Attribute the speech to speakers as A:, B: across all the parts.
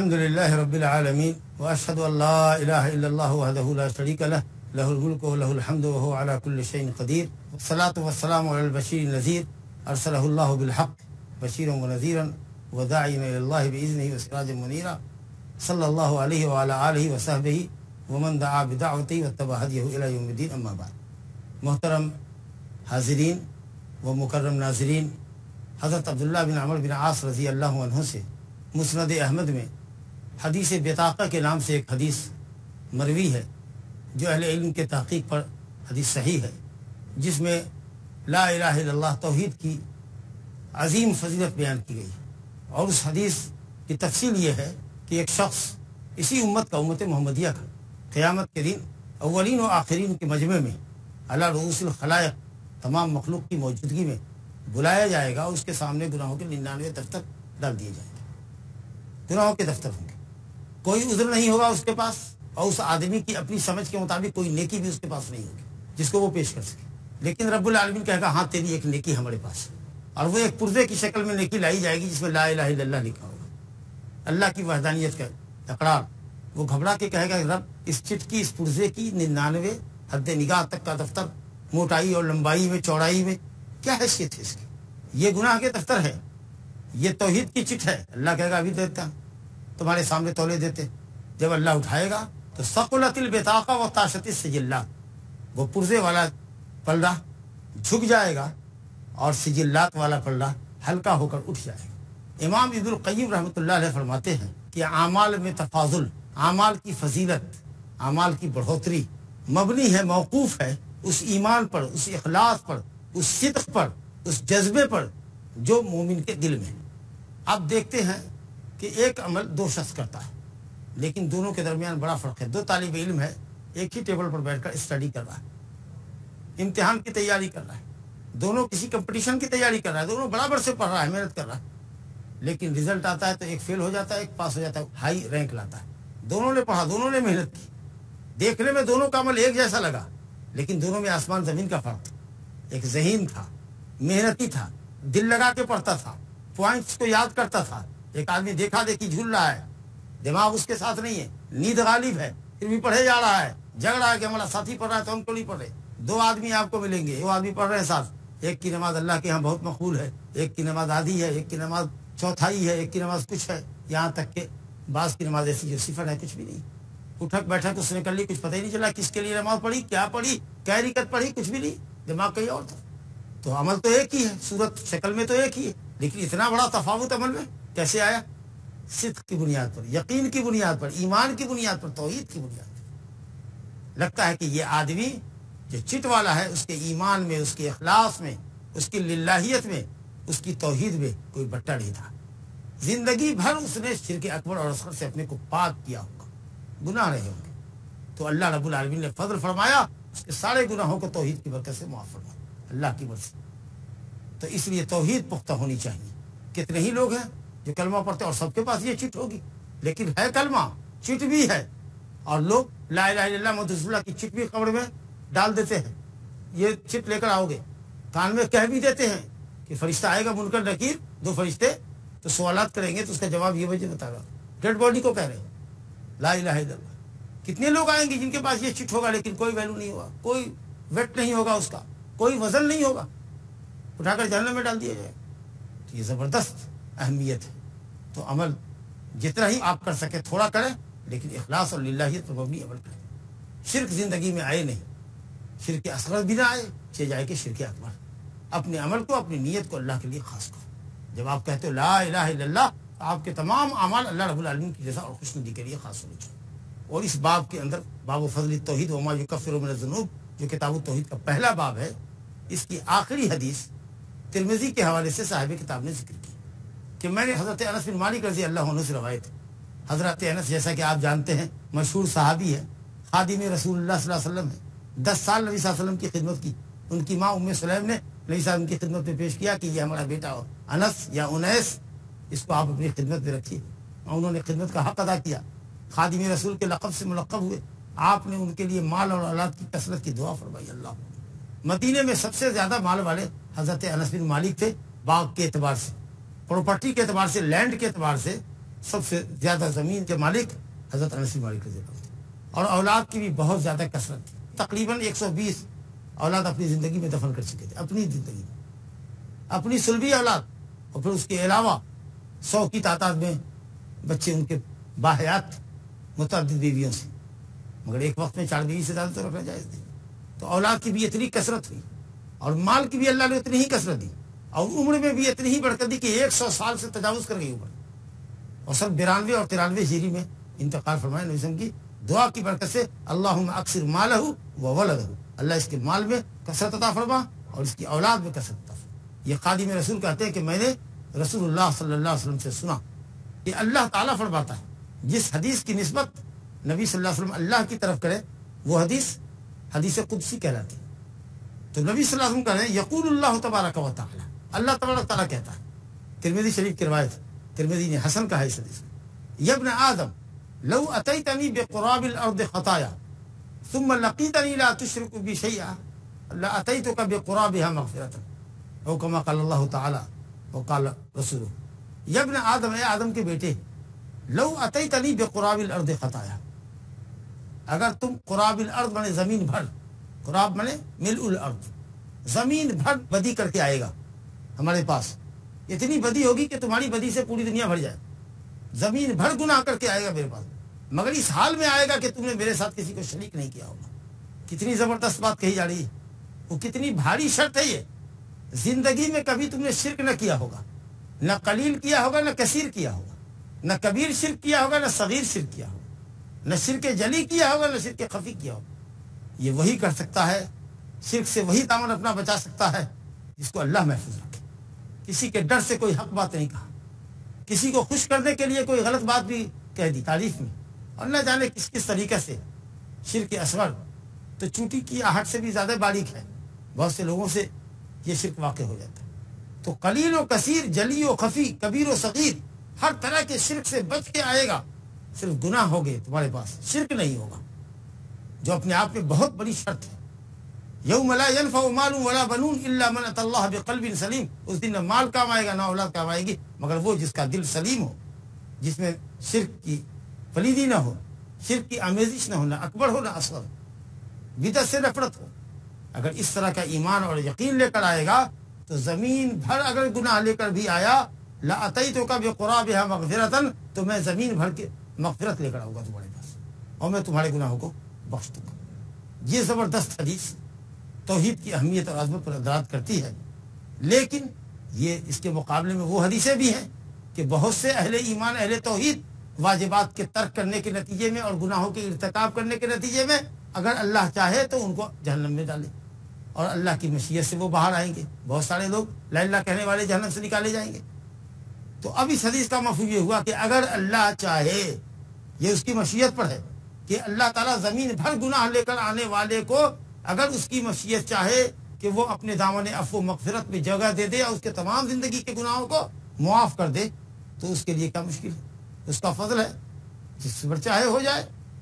A: الحمد لله رب العالمين وأشهد أن لا إله إلا الله وحده لا شريك له له الملك وله الحمد وهو على كل شيء قدير والصلاة والسلام على البشير النذير أرسله الله بالحق بشيرا ونذيرا وداعيا إلى الله بإذنه وسراجا منيرا صلى الله عليه وعلى آله وصحبه ومن دعا بدعوته واتبع هديه إلى يوم الدين أما بعد. محترم حاضرین و مکرم ناظرین، حضرت عبداللہ بن عمرو بن عاص رضی اللہ عنہ سے مسند احمد میں حدیث بطاقہ کے نام سے ایک حدیث مروی ہے جو اہل علم کے تحقیق پر حدیث صحیح ہے، جس میں لا الہ الا اللہ توحید کی عظیم فضیلت بیان کی گئی. اور اس حدیث کی تفصیل یہ ہے کہ ایک شخص اسی امت کا، امت محمدیہ کا، قیامت کے دن اولین و آخرین کے مجمع میں علی رؤوس الخلائق تمام مخلوق کی موجودگی میں بلایا جائے گا. اس کے سامنے گناہوں کے 99 دفتر ڈال دیے جائیں گے. گناہوں کے دفتر ہوں گے، کوئی عذر نہیں ہوگا اس کے پاس، اور اس آدمی کی اپنی سمجھ کے مطابق کوئی نیکی بھی اس کے پاس نہیں ہوگی جس کو وہ پیش کر سکے. لیکن رب العالمین کہے گا ہاں تیری ایک نیکی ہمارے پاس ہے، اور وہ ایک پرزے کی شکل میں نیکی لائی جائے گی جس میں لا الہ الا اللہ لکھا ہوگا، اللہ کی وحدانیت کا اقرار. وہ گھبرا کے کہے گا رب اس چٹ کی، اس پرزے کی 99 حد نگاہ تک کا دفتر، موٹائی اور لمبائی میں، چوڑائی میں کیا حیثیت ہے اس کی؟ یہ گناہ کے دفتر ہے، یہ توحید کی چٹ ہے. اللہ کہے گا ابھی دیتا تمہارے سامنے تولے دیتے. جب اللہ اٹھائے گا تو ثقلت البطاقہ و طاشت السجلات، وہ پرزے والا پلڑا جھک جائے گا اور سجلات والا پلڑا ہلکا ہو کر اٹھ جائے گا. امام ابن القیم رحمۃ اللہ علیہ فرماتے ہیں کہ اعمال میں تفاضل، اعمال کی فضیلت، اعمال کی بڑھوتری مبنی ہے، موقوف ہے اس ایمان پر، اس اخلاص پر، اس صدق پر، اس جذبے پر جو مومن کے دل میں. اب دیکھتے ہیں کہ ایک عمل دو شخص کرتا ہے، لیکن دونوں کے درمیان بڑا فرق ہے. دو طالب علم ہے، ایک ہی ٹیبل پر بیٹھ کر اسٹڈی کر رہا ہے، امتحان کی تیاری کر رہا ہے، دونوں کسی کمپٹیشن کی تیاری کر رہا ہے، دونوں برابر سے پڑھ رہا ہے، محنت کر رہا ہے. لیکن رزلٹ آتا ہے تو ایک فیل ہو جاتا ہے، ایک پاس ہو جاتا ہے، ہائی رینک لاتا ہے. دونوں نے پڑھا، دونوں نے محنت کی، دیکھنے میں دونوں کا عمل ایک جیسا لگا، لیکن دونوں میں آسمان زمین کا فرق تھا. ایک ذہین تھا، محنتی تھا، دل لگا کے پڑھتا تھا، پوائنٹس کو یاد کرتا تھا. ایک آدمی دیکھا دیکھی جھول رہا ہے، دماغ اس کے ساتھ نہیں ہے، نیند غالب ہے، پھر بھی پڑھے جا رہا ہے، جھگڑ رہا ہے کہ ہمارا ساتھی پڑھ رہا ہے تو ہم کو نہیں پڑھ رہے. دو آدمی آپ کو ملیں گے، دو آدمی پڑھ رہے ہیں ساتھ، ایک کی نماز اللہ کے یہاں بہت مقبول ہے، ایک کی نماز آدھی ہے، ایک کی نماز چوتھائی ہے، ایک کی نماز کچھ ہے، یہاں تک کہ بعض کی نماز ایسی جو صفر ہے، کچھ بھی نہیں، اٹھک بیٹھک اس نے کر لی، کچھ پتہ ہی نہیں چلا کس کے لیے نماز پڑھی، کیا پڑھی، کیا رکعت پڑھی، کچھ بھی نہیں، دماغ کہیں اور تھا. تو عمل تو ایک ہی ہے، صورت شکل میں تو ایک ہی ہے، لیکن اتنا بڑا تفاوت عمل میں کیسے آیا؟ صدق کی بنیاد پر، یقین کی بنیاد پر، ایمان کی بنیاد پر، توحید کی بنیاد پر. لگتا ہے کہ یہ آدمی جو چٹ والا ہے، اس کے ایمان میں، اس کے اخلاص میں، اس کی للہیت میں، اس کی توحید میں کوئی بٹا نہیں تھا. زندگی بھر اس نے شرک اکبر اور اصغر سے اپنے کو پاک کیا ہوگا، گناہ رہے ہوں گے، تو اللہ رب العالمین نے فضل فرمایا، اس کے سارے گناہوں کو توحید کی برکت سے معاف فرمایا، اللہ کی مرضی. تو اس لیے توحید پختہ ہونی چاہیے. کتنے ہی لوگ ہیں جو کلمہ پڑھتے ہیں اور سب کے پاس یہ چٹ ہوگی، لیکن ہے کلمہ، چٹ بھی ہے، اور لوگ لا الہ الا اللہ محمد رسول اللہ کی چٹ بھی قبر میں ڈال دیتے ہیں. یہ چٹ لے کر آؤ گے، کان میں کہہ بھی دیتے ہیں کہ فرشتہ آئے گا، منکر نکیر، دو فرشتے تو سوالات کریں گے، تو اس کا جواب یہ وجہ بتا رہا. ڈیڈ باڈی کو کہہ رہے ہیں لا الہ الا اللہ. کتنے لوگ آئیں گے جن کے پاس یہ چٹ ہوگا، لیکن کوئی ویلو نہیں ہوگا، کوئی ویٹ نہیں ہوگا، اس کا کوئی وزن نہیں ہوگا، اٹھا کر جہنم میں ڈال دیا جائے. تو یہ زبردست اہمیت ہے. تو عمل جتنا ہی آپ کر سکے تھوڑا کریں، لیکن اخلاص اور للہیت پر مبنی عمل کریں. شرک زندگی میں آئے نہیں، شرک اصغر بھی نہ آئے، چاہے جائے کہ شرک اکبر. اپنے عمل کو، اپنی نیت کو اللہ کے لیے خاص کرو. جب آپ کہتے ہو لا الہ الا اللہ، تو آپ کے تمام اعمال اللہ رب العالمین کی رضا اور خوشنودی کے لیے خاص ہونے چاہیے. اور اس باب کے اندر باب فضل التوحید وما یکفر من الذنوب، جو کتاب التوحید کا پہلا باب ہے، اس کی آخری حدیث ترمذی کے حوالے سے صاحب کتاب نے ذکر کی کہ میں نے حضرت انس بن مالک رضی اللہ عنہ سے روایت ہے. حضرت انس جیسا کہ آپ جانتے ہیں مشہور صحابی ہے، خادم رسول اللہ صلی اللہ علیہ وسلم ہے، 10 سال نبی صلی اللہ علیہ وسلم کی خدمت کی. ان کی ماں ام سلیم نے نبی صاحب ان کی خدمت میں پیش کیا کہ یہ ہمارا بیٹا انس یا انیس، اس کو آپ اپنی خدمت میں رکھیے. انہوں نے خدمت کا حق ادا کیا، خادم رسول کے لقب سے ملقب ہوئے. آپ نے ان کے لیے مال اور اولاد کی کثرت کی دعا فرمائی. اللہ مدینے میں سب سے زیادہ مال والے حضرت انس بن مالک تھے، باغ کے اعتبار سے، پراپرٹی کے اعتبار سے، لینڈ کے اعتبار سے سب سے زیادہ زمین کے مالک حضرت انس بن مالک رضی اللہ عنہ، اور اولاد کی بھی بہت زیادہ کثرت تھی، تقریباً 120 اولاد اپنی زندگی میں دفن کر چکے تھے، اپنی زندگی میں اپنی سلبی اولاد، اور پھر اس کے علاوہ 100 کی تعداد میں بچے ان کے باحیات متعدد بیویوں سے، مگر ایک وقت میں 4 بیوی سے زیادہ تو رکھنا جائز نہیں۔ تو اولاد کی بھی اتنی کثرت ہوئی، اور مال کی بھی اللہ نے اتنی ہی کثرت دی، اور عمر میں بھی اتنی ہی برکت دی کہ 100 سال سے تجاوز کر گئی عمر، اور سب 92 اور 93 ہجری میں انتقال فرمائے۔ نبی وسلم کی دعا کی برکت سے اللہم اکثر مالہ و ولدہ، اللہ اس کے مال میں کثرت عطا فرما اور اس کی اولاد میں کثرت عطا فرما۔ یہ خادم رسول کہتے ہیں کہ میں نے رسول اللہ صلی اللہ علیہ وسلم سے سنا کہ اللہ تعالیٰ فرماتا ہے، جس حدیث کی نسبت نبی صلی اللہ علیہ وسلم اللہ کی طرف کرے وہ حدیث حدیث قدسی کہلاتی ہے۔ تو نبی صلی اللہ علیہ وسلم کہہ رہے ہیں یقول اللہ تبارک و تعالی، اللہ تبارک تعالیٰ کہتا ہے، ترمذی شریف کی روایت، ترمذی نے حسن کہا اس حدیث میں، یا ابن آدم لو اتیتنی بقراب الارض خطایا ثم لقیتنی لا تشرک بی شیئا لاتیتک بقرابها مغفرۃ، او کما قال اللہ تعالی وقال رسولہ، یا ابن آدم، اے آدم کے بیٹے، لو اتیتنی بقراب الارض خطایا، اگر تم قراب الارض مانے زمین بھر، قراب مانے ملء الارض، زمین بھر بدی کر کے آئے گا ہمارے پاس، اتنی بدی ہوگی کہ تمہاری بدی سے پوری دنیا بھر جائے، زمین بھر گناہ کر کے آئے گا میرے پاس، مگر اس حال میں آئے گا کہ تم نے میرے ساتھ کسی کو شریک نہیں کیا ہوگا۔ کتنی زبردست بات کہی جا رہی ہے، وہ کتنی بھاری شرط ہے یہ، زندگی میں کبھی تم نے شرک نہ کیا ہوگا، نہ قلیل کیا ہوگا نہ کثیر کیا ہوگا، نہ کبیر شرک کیا ہوگا نہ صغیر شرک کیا ہوگا، نہ شرک جلی کیا ہوگا نہ شرک خفی کیا ہوگا۔ یہ وہی کر سکتا ہے، شرک سے وہی دامن اپنا بچا سکتا ہے جس کو اللہ محفوظ رکھے۔ کسی کے ڈر سے کوئی حق بات نہیں کہا، کسی کو خوش کرنے کے لیے کوئی غلط بات بھی کہہ دی تعریف میں، اور نہ جانے کس کس طریقے سے شرک اصغر تو چونٹی کی آہٹ سے بھی زیادہ باریک ہے، بہت سے لوگوں سے یہ شرک واقع ہو جاتا ہے۔ تو قلیل و کثیر، جلی و خفی، کبیر و صغیر، ہر طرح کے شرک سے بچ کے آئے گا، صرف گناہ ہو گئے تمہارے پاس، شرک نہیں ہوگا، جو اپنے آپ میں بہت بڑی شرط ہے۔ یوم لا ینفع مال ولا بنون الا من اتى اللہ بقلب سلیم، اس دن نہ مال کام آئے گا نہ اولاد کام آئے گی، مگر وہ جس کا دل سلیم ہو، جس میں شرک کی پلیدی نہ ہو، شرک کی آمیزش نہ ہو، نہ اکبر ہو نہ اصغر، بدعت سے نفرت ہو۔ اگر اس طرح کا ایمان اور یقین لے کر آئے گا تو زمین بھر اگر گناہ لے کر بھی آیا، لاتیتک بقرابها مغفرۃ، تو میں زمین بھر کے مغفرت لے کر آؤں گا تمہارے پاس، اور میں تمہارے گناہوں کو بخش دوں گا۔ یہ زبردست حدیث توحید کی اہمیت اور عظمت پر دلالت کرتی ہے، لیکن یہ اس کے مقابلے میں وہ حدیثیں بھی ہیں کہ بہت سے اہل ایمان، اہل توحید، واجبات کے ترک کرنے کے نتیجے میں اور گناہوں کے ارتکاب کرنے کے نتیجے میں اگر اللہ چاہے تو ان کو جہنم میں ڈالے، اور اللہ کی مشیت سے وہ باہر آئیں گے۔ بہت سارے لوگ لا الہ کہنے والے جہنم سے نکالے جائیں گے۔ تو اب اس حدیث کا مفہوم یہ ہوا کہ اگر اللہ چاہے، یہ اس کی مشیت پر ہے کہ اللہ تعالیٰ زمین بھر گناہ لے کر آنے والے کو اگر اس کی مشیت چاہے کہ وہ اپنے دامن عفو و مغفرت میں جگہ دے دے اور اس کے تمام زندگی کے گناہوں کو معاف کر دے، تو اس کے لیے کیا مشکل ہے، اس کا فضل ہے، جس پر چاہے ہو جائے۔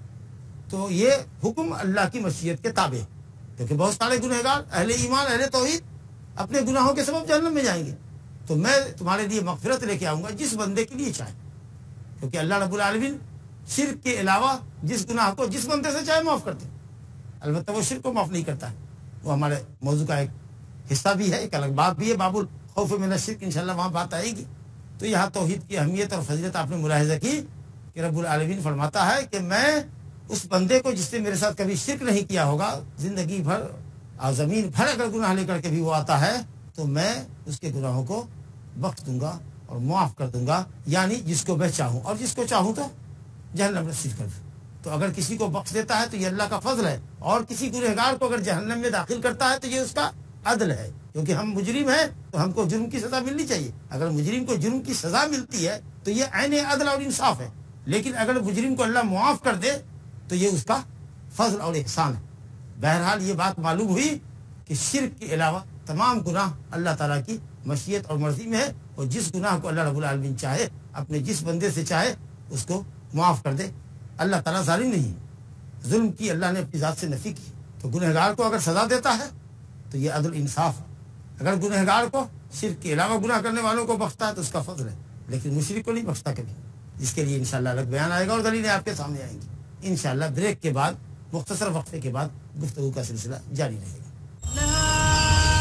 A: تو یہ حکم اللہ کی مشیت کے تابع ہے، کیونکہ بہت سارے گنہگار اہل ایمان، اہل توحید اپنے گناہوں کے سبب جہنم میں جائیں گے، تو میں تمہارے لیے مغفرت لے کے آؤں گا جس بندے کے لیے چاہے، کیونکہ اللہ رب العالمین شرک کے علاوہ جس گناہ کو جس بندے سے چاہے معاف کرتے ہیں۔ البتہ وہ شرک کو معاف نہیں کرتا ہے، وہ ہمارے موضوع کا ایک حصہ بھی ہے، ایک الگ باب بھی ہے، باب الخوف من الشرک، انشاءاللہ وہاں بات آئے گی۔ تو یہاں توحید کی اہمیت اور فضیلت آپ نے ملاحظہ کی کہ رب العالمین فرماتا ہے کہ میں اس بندے کو جس نے میرے ساتھ کبھی شرک نہیں کیا ہوگا، زندگی بھر اور زمین بھر اگر گناہ لے کر کے بھی وہ آتا ہے تو میں اس کے گناہوں کو بخش دوں گا اور معاف کر دوں گا، یعنی جس کو میں چاہوں، اور جس کو چاہوں تو جہنم نصیب کر دوں۔ تو اگر کسی کو بخش دیتا ہے تو یہ اللہ کا فضل ہے، اور کسی گنہگار کو اگر جہنم میں داخل کرتا ہے تو یہ اس کا عدل ہے، کیونکہ ہم مجرم ہیں تو ہم کو جرم کی سزا ملنی چاہیے۔ اگر مجرم کو جرم کی سزا ملتی ہے تو یہ عین عدل اور انصاف ہے، لیکن اگر مجرم کو اللہ معاف کر دے تو یہ اس کا فضل اور احسان ہے۔ بہرحال یہ بات معلوم ہوئی کہ شرک کے علاوہ تمام گناہ اللہ تعالیٰ کی مشیت اور مرضی میں ہے، اور جس گناہ کو اللہ رب العالمین چاہے، اپنے جس بندے سے چاہے اس کو معاف کر دے۔ اللہ تعالیٰ ظالم نہیں، ظلم کی اللہ نے اپنی ذات سے نفی کی، تو گنہگار کو اگر سزا دیتا ہے تو یہ عدل انصاف ہے۔ اگر گنہگار کو شرک کے علاوہ گناہ کرنے والوں کو بخشتا ہے تو اس کا فضل ہے، لیکن مشرک کو نہیں بخشتا کبھی۔ جس کے لیے انشاءاللہ الگ بیان آئے گا اور دلیلیں آپ کے سامنے آئیں گی انشاءاللہ. بریک کے بعد مختصر وقفے کے بعد گفتگو کا سلسلہ جاری رہے گا.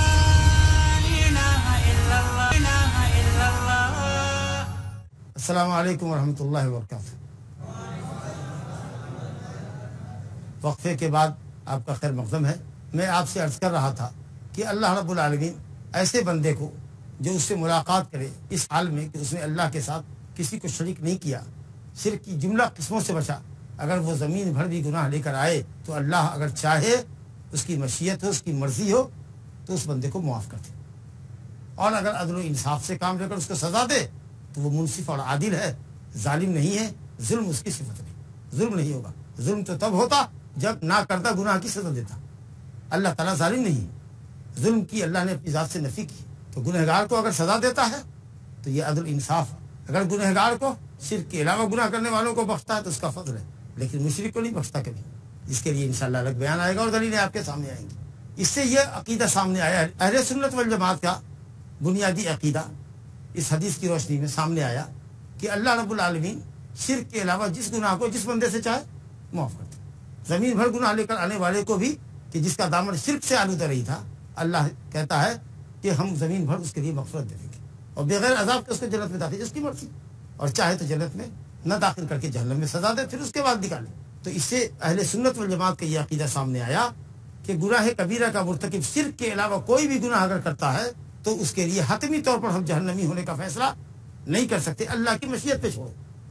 A: السلام علیکم ورحمۃ اللہ وبرکاتہ. وقفے کے بعد آپ کا خیر مقدم ہے. میں آپ سے عرض کر رہا تھا کہ اللہ رب العالمین ایسے بندے کو جو اس سے ملاقات کرے اس حال میں کہ اس نے اللہ کے ساتھ کسی کو شریک نہیں کیا, شرک کی جملہ قسموں سے بچا, اگر وہ زمین بھر بھی گناہ لے کر آئے تو اللہ اگر چاہے, اس کی مشیت ہو, اس کی مرضی ہو, تو اس بندے کو معاف کر دے. اور اگر عدل و انصاف سے کام لے کر اس کو سزا دے تو وہ منصف اور عادل ہے, ظالم نہیں ہے. ظلم اس کی صفت نہیں, ظلم نہیں ہوگا. ظلم تو تب ہوتا جب نہ کردہ گناہ کی سزا دیتا. اللہ تعالیٰ ظالم نہیں, ظلم کی اللہ نے اپنی ذات سے نفی کی. تو گنہگار کو اگر سزا دیتا ہے تو یہ عدل انصاف. اگر گنہگار کو شرک کے علاوہ گناہ کرنے والوں کو بخشتا ہے تو اس کا فضل ہے, لیکن مشرک کو نہیں بخشتا کبھی. اس کے لیے انشاءاللہ الگ بیان آئے گا اور دلیلیں آپ کے سامنے آئیں گی. اس سے یہ عقیدہ سامنے آیا ہے, اہل سنت والجماعت کا بنیادی عقیدہ اس حدیث کی روشنی میں سامنے آیا کہ اللہ رب العالمین شرک کے علاوہ جس گناہ کو جس بندے سے چاہے معاف کرتے. زمین بھر گناہ لے کر آنے والے کو بھی کہ جس کا دامن شرک سے آلودہ رہی تھا, اللہ کہتا ہے کہ ہم زمین بھر اس کے لیے مغفرت دے دیں گے اور بغیر عذاب کے اس کو جنت میں داخل, اس کی مرضی, اور چاہے تو جنت میں نہ داخل کر کے جہنم میں سزا دے, پھر اس کے بعد نکالے. تو اس سے اہل سنت والجماعت کا یہ عقیدہ سامنے آیا کہ گناہ کبیرہ کا مرتکب شرک کے علاوہ کوئی بھی گناہ اگر کرتا ہے تو اس کے لیے حتمی طور پر ہم جہنمی ہونے کا فیصلہ نہیں کر سکتے. اللہ کی مشیت پہ چھوڑو,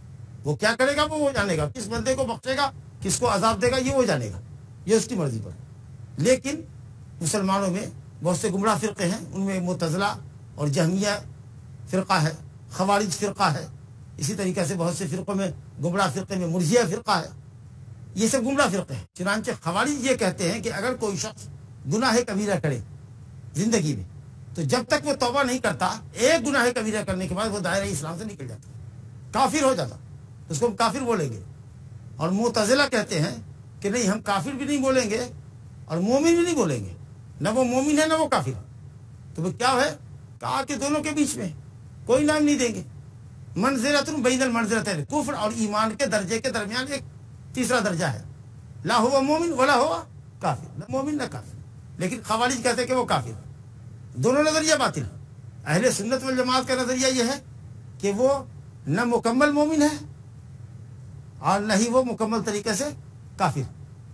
A: وہ کیا کرے گا وہ جانے گا, کس بندے کو بخشے گا, کس کو عذاب دے گا, یہ وہ جانے گا, یہ اس کی مرضی پر. لیکن مسلمانوں میں بہت سے گمراہ فرقے ہیں, ان میں معتزلہ اور جہمیہ فرقہ ہے, خوارج فرقہ ہے, اسی طریقے سے بہت سے فرقوں میں گمراہ فرقے میں مرجیہ فرقہ ہے. یہ سب گمراہ فرقے ہیں. چنانچہ خوارج یہ کہتے ہیں کہ اگر کوئی شخص گناہ کبیرہ کرے زندگی میں تو جب تک وہ توبہ نہیں کرتا, ایک گناہ کبیرہ کرنے کے بعد وہ دائرہ اسلام سے نکل جاتا, کافر ہو جاتا, اس کو ہم کافر بولیں گے. اور معتزلہ کہتے ہیں کہ نہیں, ہم کافر بھی نہیں بولیں گے اور مومن بھی نہیں بولیں گے, نہ وہ مومن ہے نہ وہ کافر. تو وہ کیا ہے, کہا کہ دونوں کے بیچ میں کوئی نام نہیں دیں گے. منزلۃ بین المنزلتین, کفر اور ایمان کے درجے کے درمیان ایک تیسرا درجہ ہے, لا ہوا مومن ولا ہوا کافر, نہ مومن نہ کافر. لیکن خوارج کہتے ہیں کہ وہ کافر. دونوں نظریہ باطل. اہل سنت والجماعت کا نظریہ یہ ہے کہ وہ نہ مکمل مومن ہے اور نہ ہی وہ مکمل طریقے سے کافر,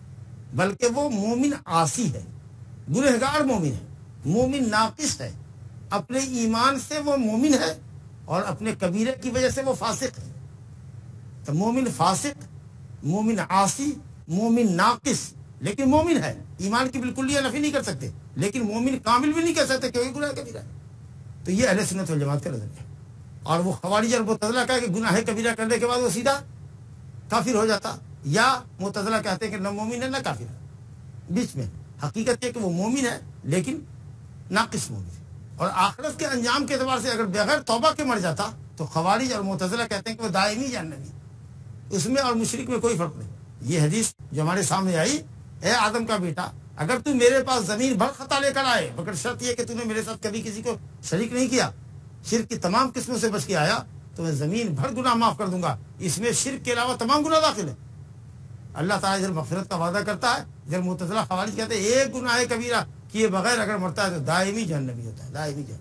A: بلکہ وہ مومن عاصی ہے, گنہگار مومن ہے, مومن ناقص ہے. اپنے ایمان سے وہ مومن ہے اور اپنے کبیرے کی وجہ سے وہ فاسق ہے. تو مومن فاسق, مومن عاصی, مومن ناقص, لیکن مومن ہے. ایمان کی بالکل یہ نفی نہیں کر سکتے, لیکن مومن کامل بھی نہیں کہہ سکتے کہ گناہ کبیرہ ہے. تو یہ اہل سنت والجماعت کا نظریہ ہے. اور وہ خوارج اور معتزلہ کا کہ گناہ کبیرہ کرنے کے بعد وہ سیدھا کافر ہو جاتا, یا معتزلہ کہتے ہیں کہ نہ مومن ہے نہ کافر ہے, بیچ میں. حقیقت یہ کہ وہ مومن ہے لیکن ناقص مومن ہے. اور آخرت کے انجام کے اعتبار سے اگر بغیر توبہ کے مر جاتا تو خوارج اور معتزلہ کہتے ہیں کہ وہ دائمی جہنمی, اس میں اور مشرک میں کوئی فرق نہیں. یہ حدیث جو ہمارے سامنے آئی, اے آدم کا بیٹا, اگر تو میرے پاس زمین بھر خطا لے کر آئے, مگر شرط یہ کہ تو نے میرے ساتھ کبھی کسی کو شریک نہیں کیا, شرک کی تمام قسموں سے بچ کے آیا, تو میں زمین بھر گناہ معاف کر دوں گا. اس میں شرک کے علاوہ تمام گناہ داخل ہیں. اللہ تعالیٰ ادھر مغفرت کا وعدہ کرتا ہے, ادھر معتزلہ خوارج کہتے ہیں ایک گناہ کبیرہ کیے بغیر اگر مرتا ہے تو دائمی جہنمی ہوتا ہے, دائمی جہنم.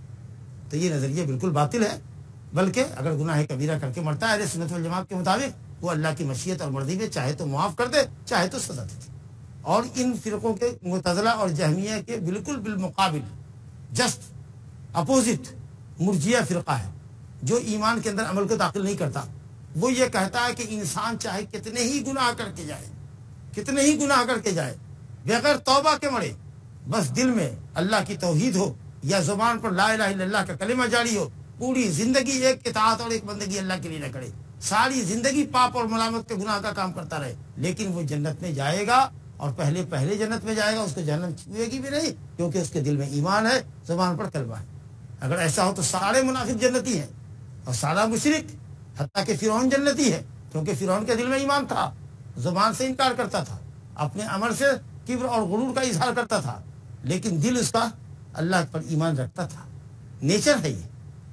A: تو یہ نظریہ بالکل باطل ہے, بلکہ اگر گناہ کبیرہ کر کے مرتا ہے اہل سنت والجماعت کے مطابق وہ اللہ کی مشیت اور مرضی میں چاہے تو معاف کر دے, چاہے تو سزا دے. اور ان فرقوں کے معتزلہ اور جہمیہ کے بالکل بالمقابل جسٹ اپوزٹ مرجیہ فرقہ ہے, جو ایمان کے اندر عمل کو داخل نہیں کرتا. وہ یہ کہتا ہے کہ انسان چاہے کتنے ہی گناہ کر کے جائے, کتنے ہی گناہ کر کے جائے, بغیر توبہ کے مرے, بس دل میں اللہ کی توحید ہو یا زبان پر لا الہ الا اللہ کا کلمہ جاری ہو, پوری زندگی ایک اطاعت اور ایک بندگی اللہ کے لیے نہ کرے, ساری زندگی پاپ اور ملامت کے گناہ کا کام کرتا رہے, لیکن وہ جنت میں جائے گا اور پہلے جنت میں جائے گا, اس کو جہنم چھوئے گی بھی نہیں, کیونکہ اس کے دل میں ایمان ہے, زبان پر کلمہ ہے. اگر ایسا ہو تو سارے منافق جنتی ہیں اور سارا مشرک, حتیٰ کہ فرعون جنتی ہے, کیونکہ فرعون کے دل میں ایمان تھا, زبان سے انکار کرتا تھا, اپنے عمل سے کبر اور غرور کا اظہار کرتا تھا, لیکن دل اس کا اللہ پر ایمان رکھتا تھا. نیچر ہے یہ.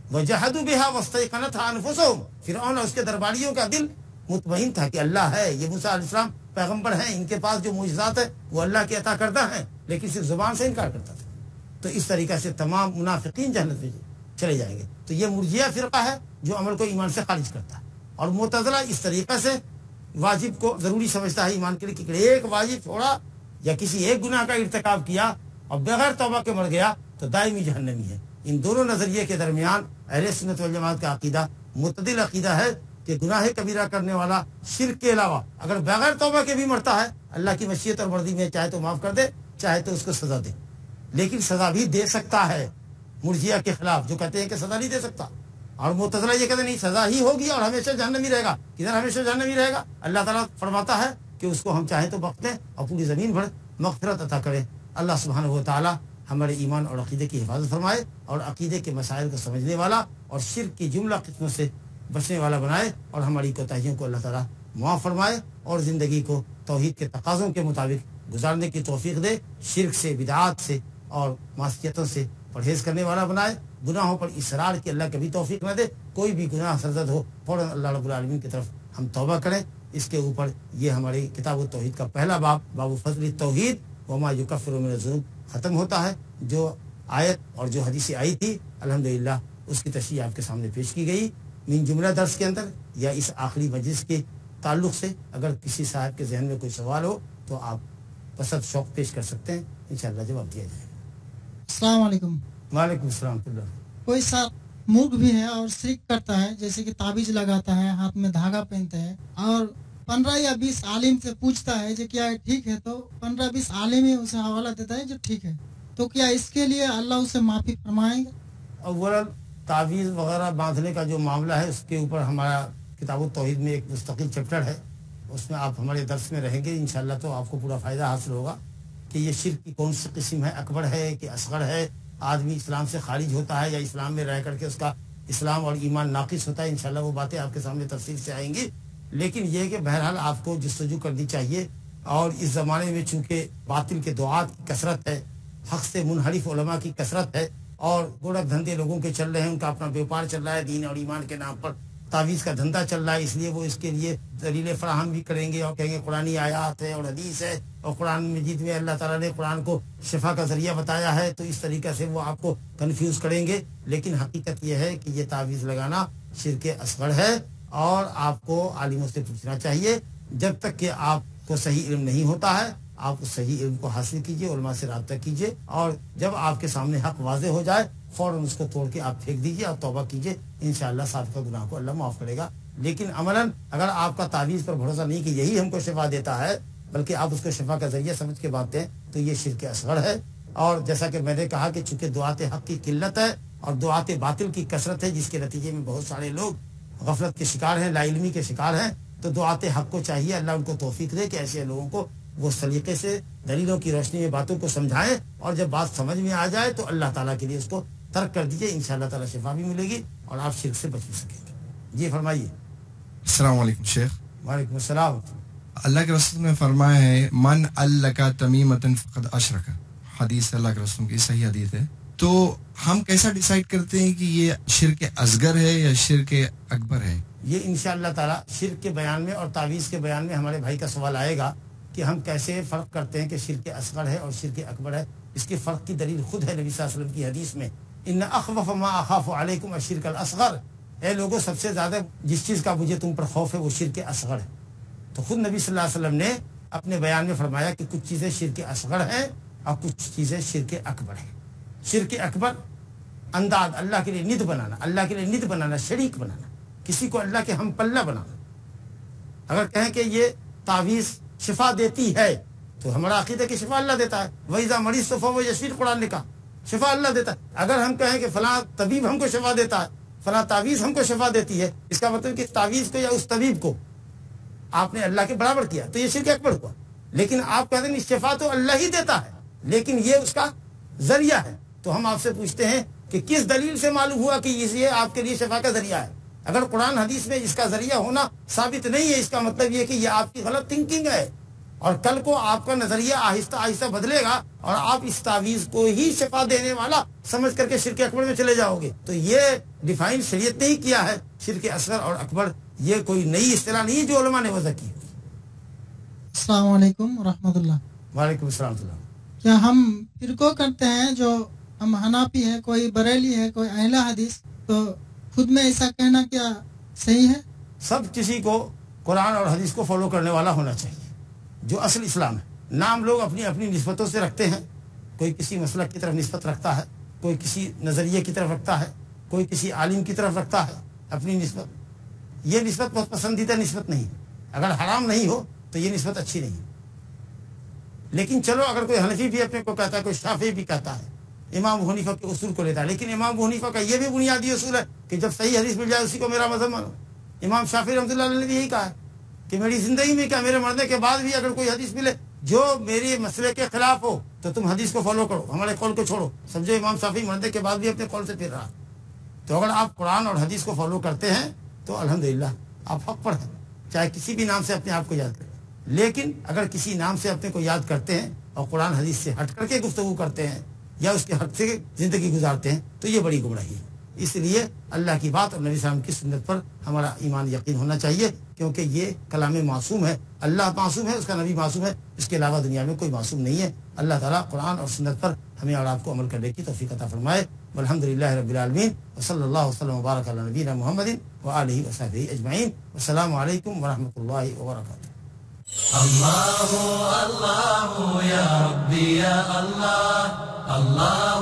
A: وجحدوا بها واستيقنتها انفسهم، فرعون اور اس کے درباریوں کا دل مطمئن تھا کہ اللہ ہے، یہ موسیٰ علیہ السلام پیغمبر ہیں، ان کے پاس جو معجزات ہے وہ اللہ کے عطا کردہ ہیں، لیکن صرف زبان سے انکار کرتا تھا. تو اس طریقے سے تمام منافقین جہنم میں چلے جائیں گے. تو یہ مرجیہ فرقہ ہے جو عمل کو ایمان سے خارج کرتا ہے. اور معتزلہ اس طریقے سے واجب کو ضروری سمجھتا ہے ایمان کے لیے کہ ایک واجب چھوڑا یا کسی ایک گناہ کا ارتکاب کیا اور بغیر توبہ کے مر گیا تو دائمی جہنمی ہے. ان دونوں نظریے کے درمیان اہل سنت والجماعت کا عقیدہ معتدل عقیدہ ہے کہ گناہ کبیرہ کرنے والا شرک کے علاوہ اگر بغیر توبہ کے بھی مرتا ہے اللہ کی مشیت اور مرضی میں چاہے تو معاف کر دے، چاہے تو اس کو سزا دے. لیکن سزا بھی دے سکتا ہے مرجیہ کے خلاف جو کہتے ہیں کہ سزا نہیں دے سکتا. اور معتزلہ یہ کہتے نہیں سزا ہی ہوگی اور ہمیشہ جہنمی رہے گا. کدھر ہمیشہ جہنمی رہے گا؟ اللہ تعالیٰ فرماتا ہے کہ اس کو ہم چاہیں تو بخشیں اور پوری زمین بھر مغفرت عطا کرے. اللہ سبحانہ و تعالیٰ ہمارے ایمان اور عقیدے کی حفاظت فرمائے اور عقیدے کے مسائل کو سمجھنے والا اور شرک کی جملہ قسموں سے بچنے والا بنائے اور ہماری کوتاہیوں کو اللہ تعالیٰ معاف فرمائے اور زندگی کو توحید کے تقاضوں کے مطابق گزارنے کی توفیق دے. شرک سے، بدعات سے اور معصیتوں سے پرہیز کرنے والا بنائے. گناہوں پر اصرار کی اللہ کبھی توفیق نہ دے. کوئی بھی گناہ سرزد ہو فوراً اللہ رب العالمین کی طرف ہم توبہ کریں. اس کے اوپر یہ ہماری کتاب التوحید کا پہلا باب، باب فضل التوحید وما یکفر من الذنوب ختم ہوتا ہے. جو آیت اور جو حدیث آئی تھی الحمدللہ اس کی تشریح آپ کے سامنے پیش کی گئی من جملہ درس کے اندر یا اس آخری مجلس کے تعلق سے. اگر کسی صاحب کے ذہن میں کوئی سوال ہو تو آپ پسند شوق پیش کر سکتے ہیں، انشاءاللہ جواب دیا جائے گا.
B: السلام علیکم.
A: وعلیکم السلام.
B: کوئی ساتھ مورخ بھی ہے اور شرک کرتا ہے، جیسے کہ تعویذ لگاتا ہے، ہاتھ میں دھاگا پہنتا ہے اور 15 یا 20 عالم سے پوچھتا ہے جو کیا ٹھیک ہے، تو 15-20 عالم ہی اسے حوالہ دیتا ہے جو ٹھیک ہے. تو کیا اس کے لیے اللہ اسے معافی فرمائیں گے؟
A: اولا تعویذ وغیرہ باندھنے کا جو معاملہ ہے اس کے اوپر ہمارا کتاب التوحید میں ایک مستقل چیپٹر ہے، اس میں آپ ہمارے درس میں رہیں گے انشاءاللہ تو آپ کو پورا فائدہ حاصل ہوگا کہ یہ شرک کی کون سی قسم ہے، اکبر ہے کہ اصغر ہے، آدمی اسلام سے خارج ہوتا ہے یا اسلام میں رہ کر کے اس کا اسلام اور ایمان ناقص ہوتا ہے. انشاءاللہ وہ باتیں آپ کے سامنے تفصیل سے آئیں گی. لیکن یہ کہ بہرحال آپ کو جستجو کرنی چاہیے. اور اس زمانے میں چونکہ باطل کے دعات کی کثرت ہے، حق سے منحرف علماء کی کثرت ہے اور گوڑک دھندے لوگوں کے چل رہے ہیں، ان کا اپنا بیوپار چل رہا ہے دین اور ایمان کے نام پر، تعویذ کا دھندا چل رہا ہے. اس لیے وہ اس کے لیے دلیلیں فراہم بھی کریں گے اور کہیں گے قرآنی آیات ہے اور حدیث ہے اور قرآن مجید میں اللہ تعالیٰ نے قرآن کو شفا کا ذریعہ بتایا ہے. تو اس طریقے سے وہ آپ کو کنفیوز کریں گے. لیکن حقیقت یہ ہے کہ یہ تعویذ لگانا شرک اصغر ہے اور آپ کو عالموں سے پوچھنا چاہیے. جب تک کہ آپ کو صحیح علم نہیں ہوتا ہے آپ اس صحیح علم کو حاصل کیجئے، علماء سے رابطہ کیجئے اور جب آپ کے سامنے حق واضح ہو جائے فوراً اس کو توڑ کے آپ پھینک دیجئے اور توبہ کیجئے. انشاءاللہ سابقہ گناہ کو اللہ معاف کرے گا. لیکن عملاً اگر آپ کا تعویذ پر بھروسہ نہیں کہ یہی ہم کو شفا دیتا ہے بلکہ آپ اس کو شفا کا ذریعہ سمجھ کے باندھتے ہیں تو یہ شرک اصغر ہے. اور جیسا کہ میں نے کہا کہ چونکہ دعات حق کی قلت ہے اور دعات باطل کی کثرت ہے جس کے نتیجے میں بہت سارے لوگ غفلت کے شکار ہیں، لا علمی کے شکار ہیں، تو دعات حق کو چاہیے اللہ ان کو توفیق دے کہ ایسے لوگوں کو وہ سلیقے سے دلیلوں کی روشنی میں باتوں کو سمجھائیں اور جب بات سمجھ میں آ جائے تو اللہ تعالیٰ کے لیے اس کو ترک کر دیجئے. انشاءاللہ تعالیٰ شفا بھی ملے گی اور آپ شرک سے بچ بھی سکیں گے. جی فرمائیے.
C: السلام علیکم شیخ.
A: وعلیکم السلام.
C: اللہ کے رسول نے فرمایا ہے من علق تمیمۃ فقد اشرک، حدیث اللہ کے رسول کی صحیح حدیث ہے. تو ہم کیسا ڈیسائیڈ کرتے ہیں کہ یہ شرک اصغر ہے یا شرک اکبر ہے؟
A: یہ انشاءاللہ تعالیٰ شرک کے بیان میں اور تعویذ کے بیان میں ہمارے بھائی کا سوال آئے گا کہ ہم کیسے فرق کرتے ہیں کہ شرک اصغر ہے اور شرک اکبر ہے. اس کے فرق کی دلیل خود ہے نبی صلی اللہ علیہ وسلم کی حدیث میں ان اخوف ما اخاف علیکم الشرک الاصغر. اے لوگوں سب سے زیادہ جس چیز کا مجھے تم پر خوف ہے وہ شرک اصغر ہے. تو خود نبی صلی اللہ علیہ وسلم نے اپنے بیان میں فرمایا کہ کچھ چیزیں شرک اصغر ہیں اور کچھ چیزیں شرک اکبر ہیں. شرک اکبر انداز اللہ کے لیے ند بنانا، اللہ کے لیے ند بنانا، شریک بنانا، کسی کو اللہ کے ہم پلہ بنانا. اگر کہیں کہ یہ تعویذ شفا دیتی ہے تو ہمارا عقیدہ کہ شفا اللہ دیتا ہے. وَإِذَا مَرِضْتُ فَهُوَ يَشْفِينِ قرآن نے کہا شفا اللہ دیتا ہے. اگر ہم کہیں کہ فلاں طبیب ہم کو شفا دیتا ہے، فلاں تعویذ ہم کو شفا دیتی ہے، اس کا مطلب کہ تعویذ کو یا اس طبیب کو آپ نے اللہ کے برابر کیا تو یہ شرک اکبر ہوا. لیکن آپ کہتے ہیں شفا تو اللہ ہی دیتا ہے لیکن یہ اس کا ذریعہ ہے. تو ہم آپ سے پوچھتے ہیں کہ کس دلیل سے معلوم ہوا کہ یہ آپ کے لیے شفا کا ذریعہ ہے؟ اگر قرآن حدیث میں اس کا ذریعہ ہونا ثابت نہیں ہے اس کا مطلب یہ کہ یہ آپ کی غلط تھنکنگ ہے اور کل کو آپ کا نظریہ آہستہ آہستہ بدلے گا اور آپ اس تعویذ کو ہی شفا دینے والا سمجھ کر کے شرک اکبر میں چلے جاؤ گے. تو یہ ڈیفائن شریعت نے ہی کیا ہے شرک اصغر اور اکبر. یہ کوئی نئی اصطلاح نہیں ہے جو علماء نے وضع کی.
B: السلام علیکم ورحمۃ اللہ.
A: وعلیکم السلام ورحمۃ اللہ.
B: کیا ہم فرقوں کرتے ہیں جو ہم حنافی ہیں, کوئی بریلی ہے, کوئی اہل حدیث, تو خود میں ایسا کہنا کیا صحیح ہے؟
A: سب کسی کو قرآن اور حدیث کو فالو کرنے والا ہونا چاہیے جو اصل اسلام ہے. نام لوگ اپنی اپنی نسبتوں سے رکھتے ہیں. کوئی کسی مسلک کی طرف نسبت رکھتا ہے, کوئی کسی نظریے کی طرف رکھتا ہے, کوئی کسی عالم کی طرف رکھتا ہے اپنی نسبت. یہ نسبت بہت پسندیدہ نسبت نہیں. اگر حرام نہیں ہو تو یہ نسبت اچھی نہیں. لیکن چلو اگر کوئی حنفی بھی اپنے کو کہتا ہے, کوئی شافعی بھی کہتا ہے, امام ابو حنیفہ کے اصول کو لیتا ہے, لیکن امام ابو حنیفہ کا یہ بھی بنیادی اصول ہے کہ جب صحیح حدیث مل جائے اسی کو میرا مذہب مانو. امام شافعی رحمۃ اللہ علیہ نے بھی یہی کہا ہے کہ میری زندگی میں کیا میرے مرنے کے بعد بھی اگر کوئی حدیث ملے جو میری مسئلے کے خلاف ہو تو تم حدیث کو فالو کرو, ہمارے قول کو چھوڑو. سمجھو امام شافعی مرنے کے بعد بھی اپنے قول سے پھر رہا. تو اگر آپ قرآن اور حدیث کو فالو کرتے ہیں تو الحمدللہ آپ حق پر ہیں, چاہے کسی بھی نام سے اپنے آپ کو یاد کریں. لیکن اگر کسی نام سے اپنے کو یاد کرتے ہیں اور قرآن حدیث سے ہٹ کر کے گفتگو کرتے ہیں یا اس کے حق سے زندگی گزارتے ہیں تو یہ بڑی گمراہی ہے. اس لیے اللہ کی بات اور نبی صلی اللہ علیہ وسلم کی سنت پر ہمارا ایمان یقین ہونا چاہیے, کیونکہ یہ کلام معصوم ہے. اللہ معصوم ہے, اس کا نبی معصوم ہے, اس کے علاوہ دنیا میں کوئی معصوم نہیں ہے. اللہ تعالیٰ قرآن اور سنت پر ہمیں اور آپ کو عمل کرنے کی توفیق عطا فرمائے. والحمدللہ رب العالمین وصلی اللہ وسلم وبارک علی نبینا محمد وآلہ وصحبہ اجمعین. والسلام علیکم ورحمۃ اللہ وبرکاتہ.
D: اللہ اللہ یا ربی یا اللہ اللہ